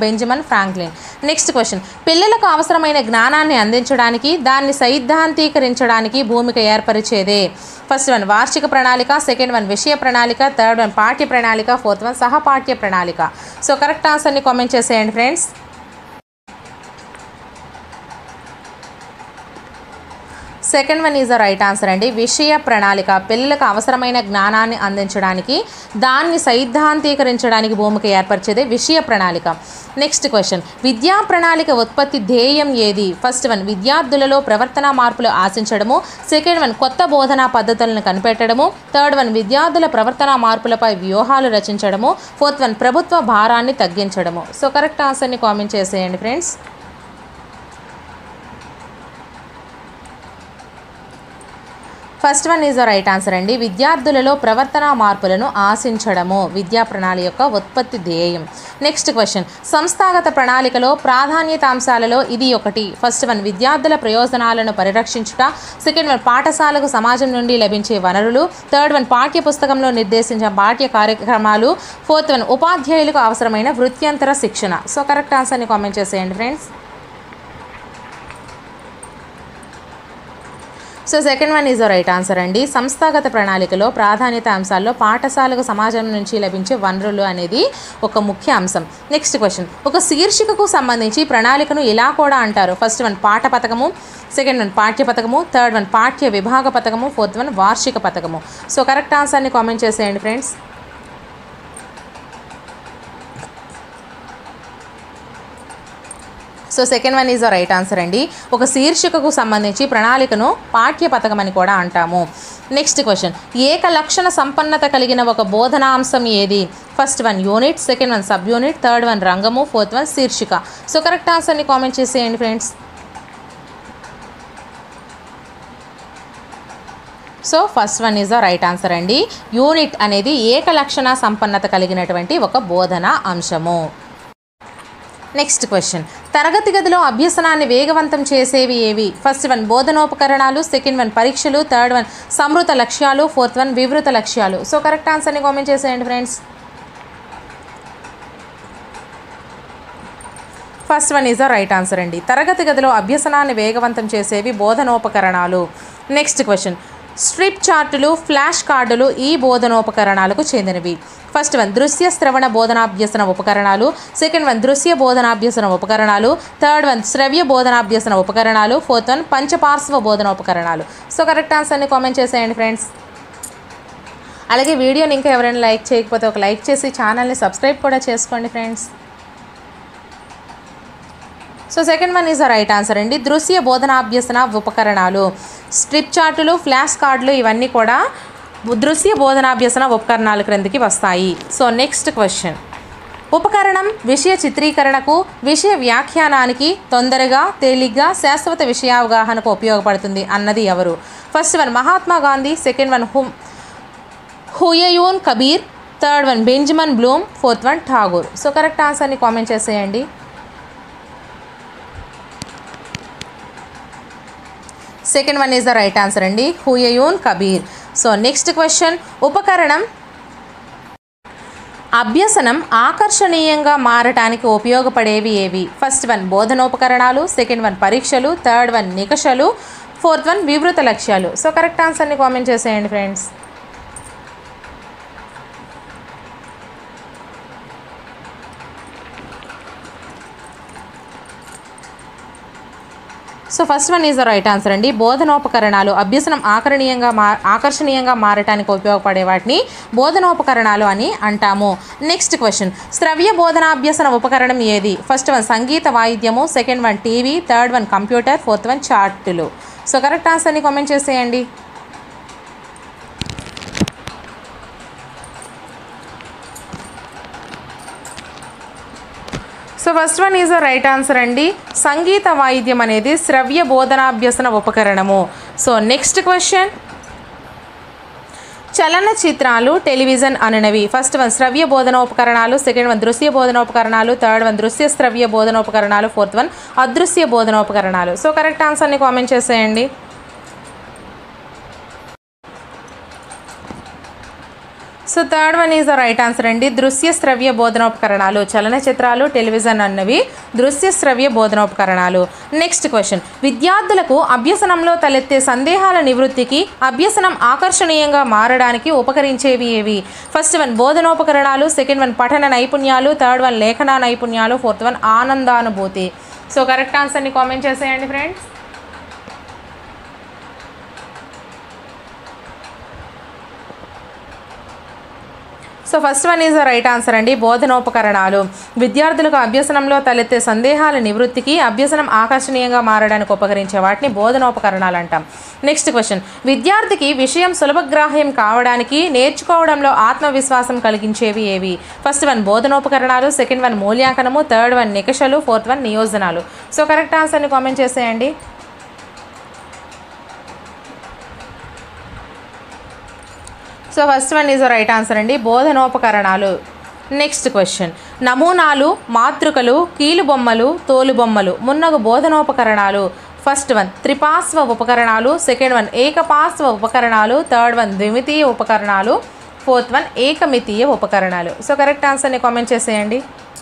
Benjamin Franklin. Next question, పిల్లలకు అవసరమైన జ్ఞానాన్ని అందించడానికి దాన్ని సైద్ధాంతీకరించడానికి భూమిక ఏర్పరిచేదే. ఫస్ట్ వన్ వార్షిక ప్రణాళిక, సెకండ్ వన్ విషయ ప్రణాళిక, థర్డ్ వన్ పాఠ్య ప్రణాళిక, ఫోర్త్ వన్ సహపాఠ్య ప్రణాళిక. సో కరెక్ట్ ఆన్సర్ని కామెంట్ చేసేయండి friends. Second one is the right answer అండి. విషయ ప్రణాళిక పిల్లలకు అవసరమైన జ్ఞానాన్ని అందించడానికి దాన్ని సైద్ధాంతీకరించడానికి భూమిక ఏర్పరిచేదే విషయ ప్రణాళిక. నెక్స్ట్ క్వశ్చన్, విద్యా ప్రణాళిక ఉత్పత్తి ధ్యేయం ఏది? ఫస్ట్ వన్ విద్యార్థులలో ప్రవర్తన మార్పులు ఆశించడము, సెకండ్ వన్ కొత్త బోధనా పద్ధతులను కనిపెట్టడము, థర్డ్ వన్ విద్యార్థుల ప్రవర్తన మార్పులపై వ్యూహాలు రచించడము, ఫోర్త్ వన్ ప్రభుత్వ భారాన్ని తగ్గించడము. సో కరెక్ట్ ఆన్సర్ని కామెంట్ చేసేయండి friends. First one is the right answer అండి. విద్యార్థులలో ప్రవర్తన మార్పులను ఆశించడము విద్యా ప్రణాళిక యొక్క ఉత్పత్తి ధ్యేయం. నెక్స్ట్ క్వశ్చన్, సంస్థాగత ప్రణాళికలో ప్రాధాన్యతాంశాలలో ఇది ఒకటి. ఫస్ట్ వన్ విద్యార్థుల ప్రయోజనాలను పరిరక్షించుట, సెకండ్ వన్ పాఠశాలకు సమాజం నుండి లభించే వనరులు, థర్డ్ వన్ పాఠ్య పుస్తకంలో నిర్దేశించిన పాఠ్య కార్యక్రమాలు, ఫోర్త్ వన్ ఉపాధ్యాయులకు అవసరమైన వృత్యంతర శిక్షణ. సో కరెక్ట్ ఆన్సర్ని కామెంట్ చేసేయండి friends. So second one is the right answer అండి. సంస్థాగత ప్రణాళికలో ప్రాధాన్యత అంశాల్లో పాఠశాలకు సమాజం నుంచి లభించే వనరులు అనేది ఒక ముఖ్య అంశం. నెక్స్ట్ క్వశ్చన్, ఒక శీర్షికకు సంబంధించి ప్రణాళికను ఇలా కూడా అంటారు. ఫస్ట్ వన్ పాఠ పథకము, సెకండ్ వన్ పాఠ్య పథకము, థర్డ్ వన్ పాఠ్య విభాగ పథకము, ఫోర్త్ వన్ వార్షిక పథకము. సో కరెక్ట్ ఆన్సర్ని కామెంట్ చేసేయండి friends. So second one is the right answer అండి. ఒక శీర్షికకు సంబంధించి ప్రణాళికను పాఠ్య పథకం అని కూడా అంటాము. నెక్స్ట్ క్వశ్చన్, ఏక లక్షణ సంపన్నత కలిగిన ఒక బోధనాంశం ఏది? First one unit, second one sub unit, third one రంగము, ఫోర్త్ వన్ శీర్షిక. సో కరెక్ట్ ఆన్సర్ని కామెంట్ చేసేయండి friends. So first one is the right answer అండి. యూనిట్ అనేది ఏక లక్షణ సంపన్నత కలిగినటువంటి ఒక బోధనా అంశము. నెక్స్ట్ క్వశ్చన్, తరగతి గదిలో అభ్యసనాన్ని వేగవంతం చేసేవి ఏవి? ఫస్ట్ వన్ బోధనోపకరణాలు, సెకండ్ వన్ పరీక్షలు, థర్డ్ వన్ సమృత లక్ష్యాలు, ఫోర్త్ వన్ వివృత లక్ష్యాలు. సో కరెక్ట్ ఆన్సర్ని కామెంట్ చేసేయండి friends. First one is the right answer అండి. తరగతి గదిలో అభ్యసనాన్ని వేగవంతం చేసేవి బోధనోపకరణాలు. నెక్స్ట్ క్వశ్చన్, స్ట్రిప్ చార్టులు, ఫ్లాష్ కార్డులు ఈ బోధనోపకరణాలకు చెందినవి. ఫస్ట్ వన్ దృశ్య శ్రవణ బోధనాభ్యసన ఉపకరణాలు, సెకండ్ వన్ దృశ్య బోధనాభ్యసన ఉపకరణాలు, థర్డ్ వన్ శ్రవ్య బోధనాభ్యసన ఉపకరణాలు, ఫోర్త్ వన్ పంచపార్శ్వ బోధన ఉపకరణాలు. సో కరెక్ట్ ఆన్సర్ని కామెంట్ చేసేయండి ఫ్రెండ్స్. అలాగే వీడియోని ఇంకా ఎవరైనా లైక్ చేయకపోతే ఒక లైక్ చేసి ఛానల్ని సబ్స్క్రైబ్ కూడా చేసుకోండి friends. So second one is the right answer అండి. దృశ్య బోధనాభ్యసన ఉపకరణాలు, స్ట్రిప్ చార్టులు, ఫ్లాష్ కార్డులు ఇవన్నీ కూడా దృశ్య బోధనాభ్యసన ఉపకరణాల క్రిందికి వస్తాయి. సో నెక్స్ట్ క్వశ్చన్, ఉపకరణం విషయ చిత్రీకరణకు, విషయ వ్యాఖ్యానానికి, తొందరగా తేలిగ్గా శాశ్వత విషయావగాహనకు ఉపయోగపడుతుంది అన్నది ఎవరు? First one Mahatma Gandhi, second one Humayun Kabir, third one Benjamin Bloom, fourth one Tagore. So correct ఆన్సర్ని కామెంట్ చేసేయండి. Second one is the right answer అండి, Humayun Kabir. So next question, ఉపకరణం అభ్యసనం ఆకర్షణీయంగా మారటానికి ఉపయోగపడేవి ఏవి? ఫస్ట్ వన్ బోధనోపకరణాలు, సెకండ్ వన్ పరీక్షలు, థర్డ్ వన్ నికషలు, ఫోర్త్ వన్ వివృత లక్ష్యాలు. సో కరెక్ట్ ఆన్సర్ని కామెంట్ చేసేయండి friends. So first one is the right answer అండి. బోధనోపకరణాలు అభ్యసనం ఆకర్షణీయంగా మారటానికి ఉపయోగపడే వాటిని బోధనోపకరణాలు అని అంటాము. నెక్స్ట్ క్వశ్చన్, శ్రవ్య బోధనాభ్యసన ఉపకరణం ఏది? ఫస్ట్ వన్ సంగీత వాయిద్యము, second one TV, third one computer, fourth one చార్టులు. సో కరెక్ట్ ఆన్సర్ని కామెంట్ చేసేయండి. So first one is the right answer అండి. సంగీత వాయిద్యం అనేది శ్రవ్య బోధనాభ్యసన ఉపకరణము. సో నెక్స్ట్ క్వశ్చన్, చలనచిత్రాలు టెలివిజన్ అనునవి. ఫస్ట్ వన్ శ్రవ్య బోధనోపకరణాలు, సెకండ్ వన్ దృశ్య బోధనోపకరణాలు, థర్డ్ వన్ దృశ్య శ్రవ్య బోధనోపకరణాలు, ఫోర్త్ వన్ అదృశ్య బోధనోపకరణాలు. సో కరెక్ట్ ఆన్సర్ని కామెంట్ చేసేయండి. So third one is the right answer అండి. దృశ్య శ్రవ్య బోధనోపకరణాలు, చలనచిత్రాలు, టెలివిజన్ అన్నవి దృశ్య శ్రవ్య బోధనోపకరణాలు. నెక్స్ట్ క్వశ్చన్, విద్యార్థులకు అభ్యసనంలో తలెత్తే సందేహాల నివృత్తికి, అభ్యసనం ఆకర్షణీయంగా మారడానికి ఉపకరించేవి ఏవి? ఫస్ట్ వన్ బోధనోపకరణాలు, సెకండ్ వన్ పఠన నైపుణ్యాలు, థర్డ్ వన్ లేఖన నైపుణ్యాలు, ఫోర్త్ వన్ ఆనందానుభూతి. సో కరెక్ట్ ఆన్సర్ని కామెంట్ చేసేయండి friends. So first one is the right answer అండి. బోధనోపకరణాలు విద్యార్థులకు అభ్యసనంలో తలెత్తే సందేహాల నివృత్తికి, అభ్యసనం ఆకర్షణీయంగా మారడానికి ఉపకరించే వాటిని బోధనోపకరణాలు అంటాం. నెక్స్ట్ క్వశ్చన్, విద్యార్థికి విషయం సులభగ్రాహ్యం కావడానికి, నేర్చుకోవడంలో ఆత్మవిశ్వాసం కలిగించేవి ఏవి? ఫస్ట్ వన్ బోధనోపకరణాలు, సెకండ్ వన్ మూల్యాంకనము, థర్డ్ వన్ నికషలు, ఫోర్త్ వన్ నియోజనాలు. సో కరెక్ట్ ఆన్సర్ని కామెంట్ చేసేయండి. So first one is right answer అండి. బోధనోపకరణాలు. నెక్స్ట్ క్వశ్చన్, నమూనాలు, మాతృకలు, కీలుబొమ్మలు, తోలుబొమ్మలు మున్నగు బోధనోపకరణాలు. ఫస్ట్ వన్ త్రిపార్శ్వ ఉపకరణాలు, సెకండ్ వన్ ఏకపార్శ్వ ఉపకరణాలు, థర్డ్ వన్ ద్విమితీయ ఉపకరణాలు, ఫోర్త్ వన్ ఏకమితీయ ఉపకరణాలు. సో కరెక్ట్ ఆన్సర్ని కామెంట్ చేసేయండి.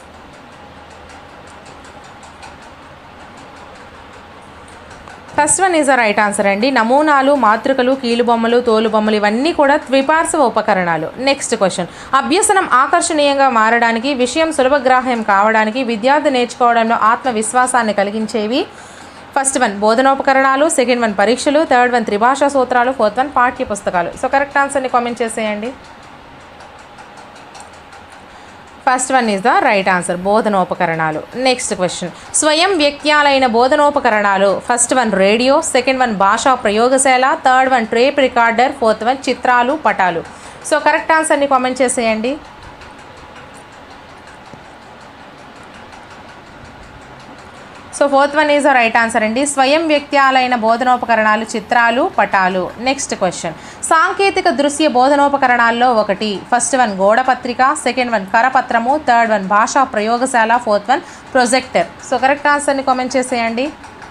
First one is the right answer అండి. నమూనాలు, మాతృకలు, కీలుబొమ్మలు, తోలుబొమ్మలు ఇవన్నీ కూడా ద్విపార్శ్వ ఉపకరణాలు. నెక్స్ట్ క్వశ్చన్, అభ్యసనం ఆకర్షణీయంగా మారడానికి, విషయం సులభగ్రాహ్యం కావడానికి, విద్యార్థి నేర్చుకోవడంలో ఆత్మవిశ్వాసాన్ని కలిగించేవి. ఫస్ట్ వన్ బోధనోపకరణాలు, సెకండ్ వన్ పరీక్షలు, థర్డ్ వన్ త్రిభాషా సూత్రాలు, ఫోర్త్ వన్ పాఠ్య పుస్తకాలు. సో కరెక్ట్ ఆన్సర్ని కామెంట్ చేసేయండి. First one is the right answer, బోధనోపకరణాలు. నెక్స్ట్ క్వశ్చన్, స్వయం వ్యక్త్యాలైన బోధనోపకరణాలు. First one radio, second one భాషా ప్రయోగశాల, third one tape recorder, fourth one చిత్రాలు, పటాలు. సో కరెక్ట్ ఆన్సర్ని కామెంట్ చేసేయండి. So fourth one is the right answer అండి. స్వయం వ్యక్త్యాలైన బోధనోపకరణాలు, చిత్రాలు, పటాలు. నెక్స్ట్ క్వశ్చన్, సాంకేతిక దృశ్య బోధనోపకరణాల్లో ఒకటి. ఫస్ట్ వన్ గోడపత్రిక, సెకండ్ వన్ కరపత్రము, థర్డ్ వన్ భాషా ప్రయోగశాల, fourth one projector. So correct ఆన్సర్ని కామెంట్ చేసేయండి.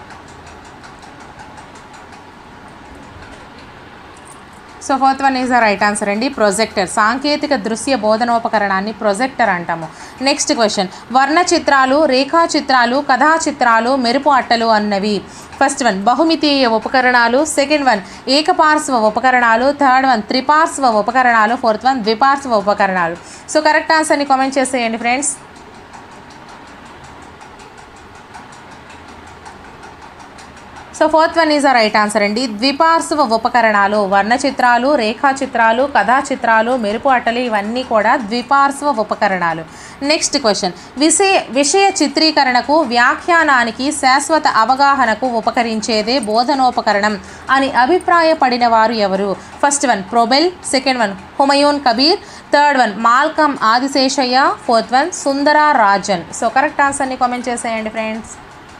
So fourth one is the right answer అండి. ప్రొజెక్టర్, సాంకేతిక దృశ్య బోధనోపకరణాన్ని ప్రొజెక్టర్ అంటాము. నెక్స్ట్ క్వశ్చన్, వర్ణ చిత్రాలు, రేఖా చిత్రాలు, కథా చిత్రాలు, మెరుపు అట్టలు అన్నవి. ఫస్ట్ వన్ బహుమితీయ ఉపకరణాలు, సెకండ్ వన్ ఏకపార్శ్వ ఉపకరణాలు, థర్డ్ వన్ త్రిపార్శ్వ ఉపకరణాలు, ఫోర్త్ వన్ ద్విపార్శ్వ ఉపకరణాలు. సో కరెక్ట్ ఆన్సర్ని కామెంట్ చేసేయండి friends. So fourth one is the right answer అండి. ద్విపార్శ్వ ఉపకరణాలు, వర్ణ చిత్రాలు, రేఖా చిత్రాలు, కథా చిత్రాలు, మెరుపు అట్టలు ఇవన్నీ కూడా ద్విపార్శ్వ ఉపకరణాలు. నెక్స్ట్ క్వశ్చన్, విషయ చిత్రీకరణకు, వ్యాఖ్యానానికి, శాశ్వత అవగాహనకు ఉపకరించేదే బోధనోపకరణం అని అభిప్రాయపడిన వారు ఎవరు? First one Froebel, second one Humayun Kabir, third one Malcolm Adiseshiah, fourth one Sundara Rajan. So correct ఆన్సర్ని కామెంట్ చేసేయండి friends.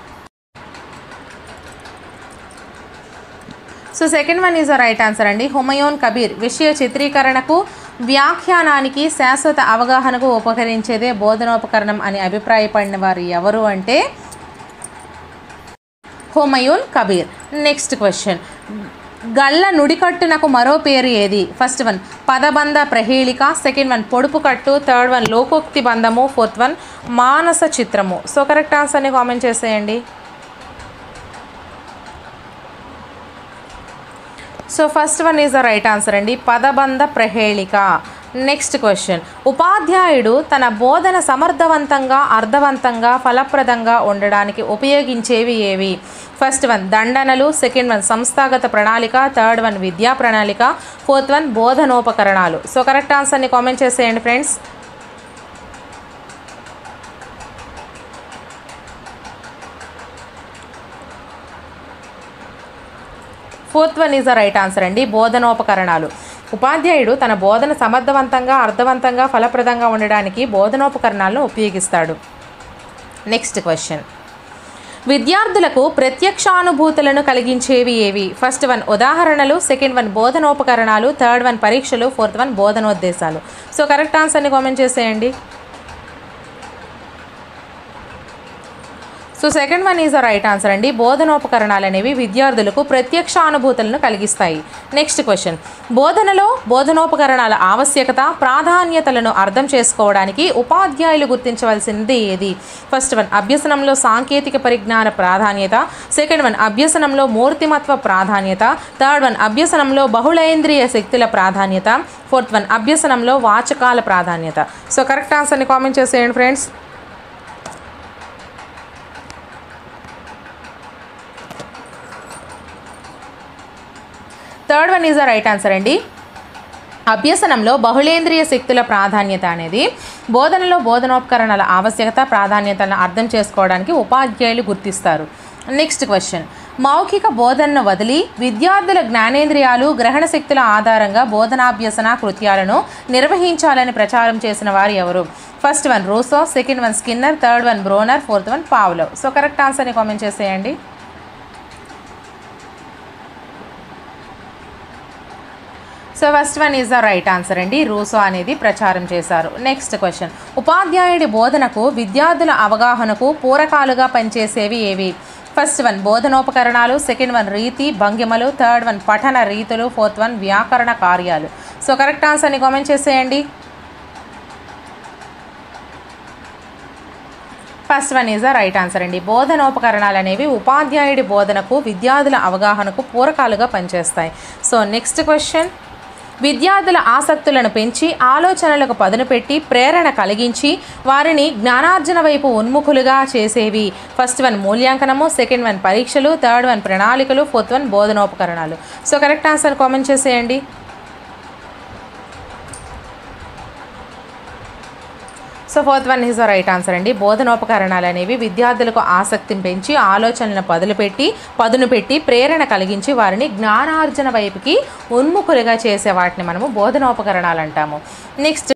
So second one is the right answer అండి. హుమయూన్ కబీర్ విషయ చిత్రీకరణకు, వ్యాఖ్యానానికి, శాశ్వత అవగాహనకు ఉపకరించేదే బోధనోపకరణం అని అభిప్రాయపడిన వారు ఎవరు అంటే హుమయూన్ కబీర్. నెక్స్ట్ క్వశ్చన్, గళ్ళ నుడికట్టునకు మరో పేరు ఏది? ఫస్ట్ వన్ పదబంధ ప్రహేళిక, సెకండ్ వన్ పొడుపు కట్టు, థర్డ్ వన్ లోకోక్తి బంధము, ఫోర్త్ వన్ మానస చిత్రము. సో కరెక్ట్ ఆన్సర్ని కామెంట్ చేసేయండి. So first one is the right answer అండి. పదబంధ ప్రహేళిక. నెక్స్ట్ క్వశ్చన్, ఉపాధ్యాయుడు తన బోధన సమర్థవంతంగా, అర్థవంతంగా, ఫలప్రదంగా ఉండడానికి ఉపయోగించేవి ఏవి? ఫస్ట్ వన్ దండనలు, సెకండ్ వన్ సంస్థాగత ప్రణాళిక, థర్డ్ వన్ విద్యా ప్రణాళిక, ఫోర్త్ వన్ బోధనోపకరణాలు. సో కరెక్ట్ ఆన్సర్ని కామెంట్ చేసేయండి friends. Fourth one is the right answer అండి. బోధనోపకరణాలు. ఉపాధ్యాయుడు తన బోధన సమర్థవంతంగా, అర్థవంతంగా, ఫలప్రదంగా ఉండడానికి బోధనోపకరణాలను ఉపయోగిస్తాడు. నెక్స్ట్ క్వశ్చన్, విద్యార్థులకు ప్రత్యక్షానుభూతులను కలిగించేవి ఏవి? ఫస్ట్ వన్ ఉదాహరణలు, సెకండ్ వన్ బోధనోపకరణాలు, థర్డ్ వన్ పరీక్షలు, ఫోర్త్ వన్ బోధనోద్దేశాలు. సో కరెక్ట్ ఆన్సర్ని కామెంట్ చేసేయండి. So second one is the right answer అండి. బోధనోపకరణాలు అనేవి విద్యార్థులకు ప్రత్యక్ష అనుభూతులను కలిగిస్తాయి. నెక్స్ట్ క్వశ్చన్, బోధనలో బోధనోపకరణాల ఆవశ్యకత ప్రాధాన్యతలను అర్థం చేసుకోవడానికి ఉపాధ్యాయులు గుర్తించవలసింది ఏది? ఫస్ట్ వన్, అభ్యసనంలో సాంకేతిక పరిజ్ఞాన ప్రాధాన్యత. సెకండ్ వన్, అభ్యసనంలో మూర్తిమత్వ ప్రాధాన్యత. థర్డ్ వన్, అభ్యసనంలో బహుళేంద్రియ శక్తుల ప్రాధాన్యత. ఫోర్త్ వన్, అభ్యసనంలో వాచకాల ప్రాధాన్యత. సో కరెక్ట్ ఆన్సర్ని కామెంట్ చేసేయండి friends. Third one is the right answer అండి. అభ్యసనంలో బహుళేంద్రియ శక్తుల ప్రాధాన్యత అనేది బోధనలో బోధనోపకరణాల ఆవశ్యకత ప్రాధాన్యతలను అర్థం చేసుకోవడానికి ఉపాధ్యాయులు గుర్తిస్తారు. నెక్స్ట్ క్వశ్చన్, మౌఖిక బోధనను వదిలి విద్యార్థుల జ్ఞానేంద్రియాలు గ్రహణ శక్తుల ఆధారంగా బోధనాభ్యసన కృత్యాలను నిర్వహించాలని ప్రచారం చేసిన వారు ఎవరు? First one Rousseau, second one Skinner, third one Bruner, fourth one Pavlov. So correct ఆన్సర్ని కామెంట్ చేసేయండి. So first one is the right answer అండి. రూసో అనేది ప్రచారం చేశారు. నెక్స్ట్ క్వశ్చన్, ఉపాధ్యాయుడి బోధనకు విద్యార్థుల అవగాహనకు పూరకాలుగా పనిచేసేవి ఏవి? ఫస్ట్ వన్ బోధనోపకరణాలు, సెకండ్ వన్ రీతి భంగిమలు, థర్డ్ వన్ పఠన రీతులు, ఫోర్త్ వన్ వ్యాకరణ కార్యాలు. సో కరెక్ట్ ఆన్సర్ని కామెంట్ చేసేయండి. First one is the right answer అండి. బోధనోపకరణాలు అనేవి ఉపాధ్యాయుడి బోధనకు విద్యార్థుల అవగాహనకు పూరకాలుగా పనిచేస్తాయి. సో నెక్స్ట్ క్వశ్చన్, విద్యార్థుల ఆసక్తులను పెంచి ఆలోచనలకు పదును పెట్టి ప్రేరణ కలిగించి వారిని జ్ఞానార్జన వైపు ఉన్ముఖులుగా చేసేవి? ఫస్ట్ వన్ మూల్యాంకనము, సెకండ్ వన్ పరీక్షలు, థర్డ్ వన్ ప్రణాళికలు, ఫోర్త్ వన్ బోధనోపకరణాలు. సో కరెక్ట్ ఆన్సర్ కామెంట్ చేసేయండి. So fourth one is the right answer అండి. బోధనోపకరణాలు అనేవి విద్యార్థులకు ఆసక్తిని పెంచి ఆలోచనలను పదును పెట్టి ప్రేరణ కలిగించి వారిని జ్ఞానార్జన వైపుకి ఉన్ముఖులుగా చేసే వాటిని మనము బోధనోపకరణాలు అంటాము. నెక్స్ట్